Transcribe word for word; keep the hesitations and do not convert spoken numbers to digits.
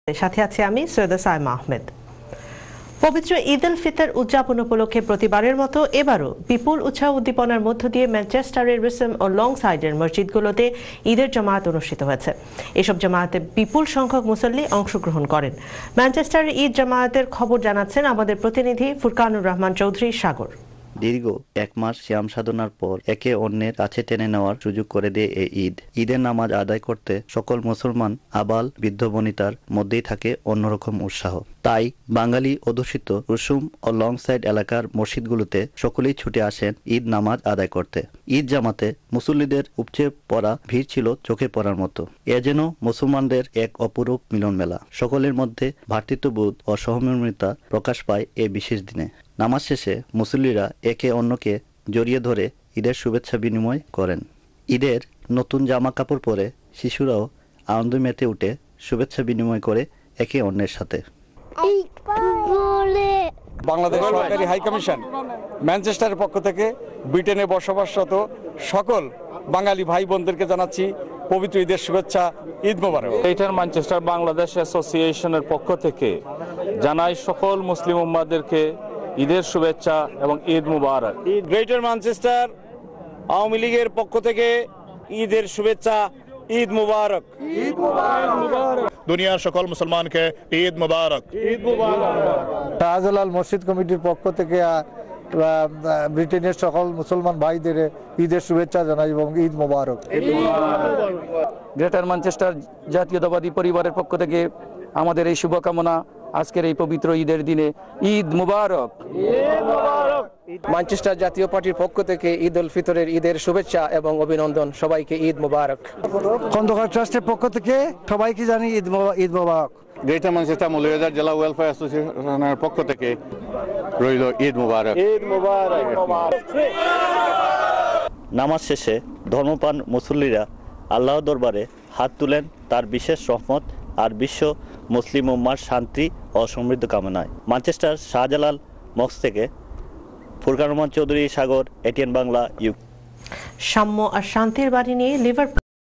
সাথে আছি আমি সৈয়দা সাইমা আহমেদ। পবিত্র ঈদ উল ফিতর উদযাপন উপলক্ষে প্রতিবারের মতো এবারও বিপুল উৎসাহ উদ্দীপনার মধ্য দিয়ে ম্যানচেস্টারের রিসম ও লং সাইডের মসজিদগুলোতে ঈদের জামায়াত অনুষ্ঠিত হয়েছে। এসব জামায়াতে বিপুল সংখ্যক মুসল্লি অংশগ্রহণ করেন। ম্যানচেস্টারের ঈদ জামায়াতের খবর জানাচ্ছেন আমাদের প্রতিনিধি ফুরকানুর রহমান চৌধুরী সাগর। দীর্ঘ এক মাস শ্যাম সাধনার পর একে অন্যের কাছে টেনে নেওয়ার সুযোগ করে দেয় এই ঈদ। ঈদের নামাজ আদায় করতে সকল মুসলমান আবাল বৃদ্ধ বনিতার মধ্যেই থাকে অন্যরকম উৎসাহ। তাই বাঙালি অধ্যুষিত রুসুম ও লং সাইড এলাকার মসজিদগুলোতে সকলেই ছুটে আসেন ঈদ নামাজ আদায় করতে। ঈদ জামাতে মুসল্লিদের উপচে পড়া ভিড় ছিল চোখে পড়ার মতো। এ যেন মুসলমানদের এক অপরূপ মিলন মেলা। সকলের মধ্যে ভ্রাতৃত্ববোধ ও সহমর্মিতা প্রকাশ পায় এ বিশেষ দিনে। নামাজ শেষে মুসল্লিরা একে অন্যকে জড়িয়ে ধরে ঈদের শুভেচ্ছা বিনিময় করেন। ঈদের নতুন জামা কাপড় পরে শিশুরাও আনন্দ মেতে উঠে শুভেচ্ছা বিনিময় করে একে অন্যের সাথে। বাংলাদেশ সরকারি হাই কমিশন ম্যানচেস্টারের পক্ষ থেকে ব্রিটেনে বসবাসরত সকল বাঙালি ভাই বোনদেরকে জানাচ্ছি পবিত্র ঈদের শুভেচ্ছা, ঈদ মোবারক। গ্রেটার ম্যানচেস্টার বাংলাদেশ অ্যাসোসিয়েশনের পক্ষ থেকে জানাই সকল মুসলিম উম্মাদেরকে ঈদের শুভেচ্ছা এবং ঈদ মুবারক। গ্রেটার ম্যানচেস্টার আওয়ামী লীগের পক্ষ থেকে ঈদের শুভেচ্ছা, ঈদ মুবারক। ঈদ মুবারক। দুনিয়ার সকল মুসলমানকে ঈদ মুবারক। ঈদ মুবারক। শাহজালাল মসজিদ কমিটির পক্ষ থেকে ব্রিটেনের সকল মুসলমান ভাইদের ঈদের শুভেচ্ছা জানাই এবং ঈদ মুবারক। গ্রেটার ম্যানচেস্টার জাতীয়তাবাদী পরিবারের পক্ষ থেকে আমাদের এই শুভকামনা আজকের এই পবিত্র ঈদের দিনে ঈদ মুবারক। ম্যানচেস্টার জাতীয় পার্টির পক্ষ থেকে ঈদ উল ফিতরের ঈদের শুভেচ্ছা এবং অভিনন্দন, সবাইকে ঈদ মুবারক। খন্দকার ট্রাস্টের পক্ষ থেকে সবাইকে জানি ঈদ ঈদ মুবারক। গ্রেটার ম্যানচেস্টার মৌলভীবাজার জেলা ওয়েলফেয়ার অ্যাসোসিয়েশনের পক্ষ থেকে রইল ঈদ মুবারক। ঈদ মুবারক। নামাজ শেষে ধর্মপ্রাণ মুসল্লিরা আল্লাহর দরবারে হাত তুলেন তার বিশেষ রহমত আর বিশ্ব মুসলিম উম্মার শান্তি ও সমৃদ্ধ কামনায়। ম্যানচেস্টার শাহজালাল মক্স থেকে ফুরকানুর রহমান চৌধুরী সাগর, এটিএন বাংলা। ইউ সাম্য আর শান্তির বাড়ি নিয়ে লিভারপুল